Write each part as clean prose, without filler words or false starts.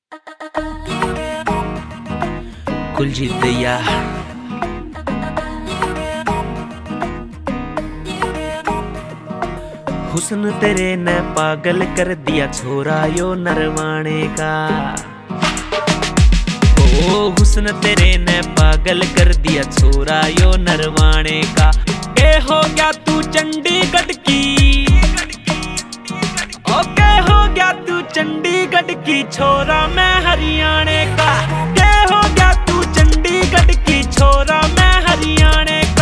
कुलजीत दैया हुस्न तेरे ने पागल कर दिया छोरा यो नरवाणे का। ओ हुस्न तेरे ने पागल कर दिया छोरा यो नरवाणे का। के हो गया तू चंडीगढ़ की, ओके हो गया तू चंडीगढ़ की छोरा मैं हरियाणे का। के हो गया तू चंडीगढ़ की छोरा मैं हरियाणे का।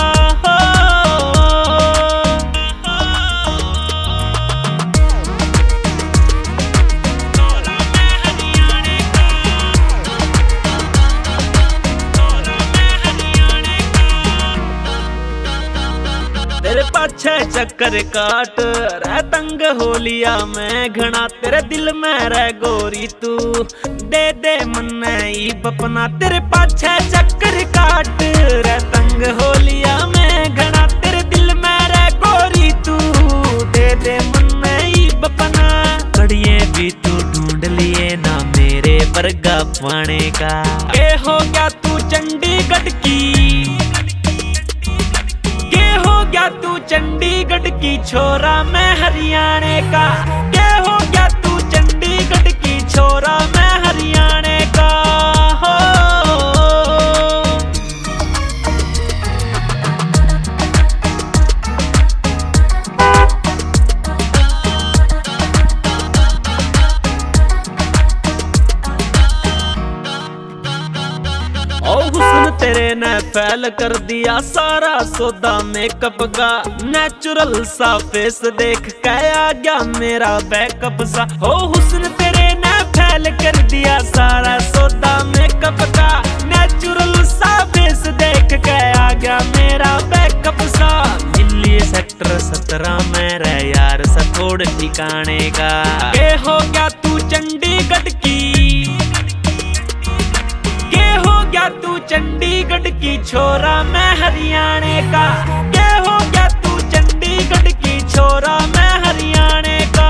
तेरे पाछे चक्कर काट रह तंग हो लिया मैं घना। तेरे दिल में रह गोरी तू दे दे मन ई बपना। तेरे पाछे चक्कर काट रह तंग हो लिया मैं घना। तेरे दिल में रह गोरी तू दे दे मन ई बपना। कड़िए भी तू ढूंढ लिए ना मेरे वर्गा पाने का। के हो गया तू चंडीगढ़ की, क्या तू चंडीगढ़ की छोरा मैं हरियाणे का। क्या हो गया तू चंडीगढ़ की छोरा मैं हरियाणे का। ओ हुस्न तेरे ने फैल कर दिया सारा सौदा मेकअप का। नेचुरल सा फेस देख के आ गया मेरा बैकअप सा। ओ हुस्न तेरे ने फैल कर दिया सारा सौदा मेकअप का। नेचुरल सा फेस देख के आ गया मेरा बैकअप सा। दिल्ली सेक्टर 17 में रह यार सा थोड़ ठिकाने का। के हो गया तू चंडीगढ़ की, क्या तू चंडीगढ़ की छोरा मैं हरियाणे का। क्या हो गया तू चंडीगढ़ की छोरा मैं हरियाणे का।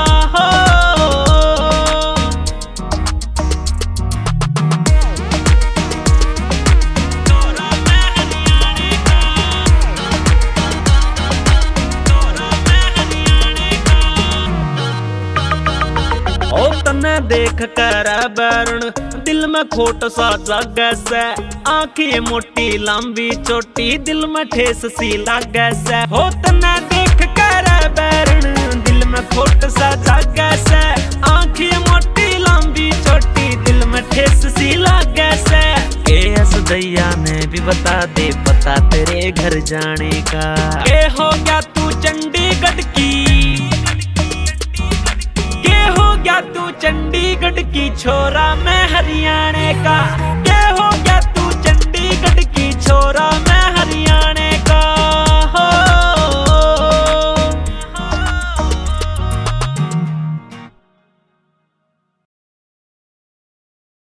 ओ तन्ने देख कर बैरण दिल में खोट सा जागे से। आँखें मोटी लंबी चोटी दिल में ठेस सी लागे से। हो तन्ने देख कर बैरण दिल में खोट सा जागे से। आँखें मोटी लंबी चोटी दिल में ठेस सी लागे से। एस दैया ने भी बता दे पता तेरे घर जाने का। के हो गया तू चंडीगढ़ की, क्या तू चंडीगढ़ की छोरा मैं हरियाणे का।